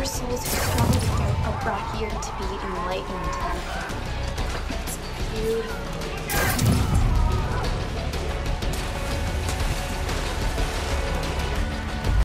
souls who struggle with doubt are brought here to be enlightened. It's beautiful.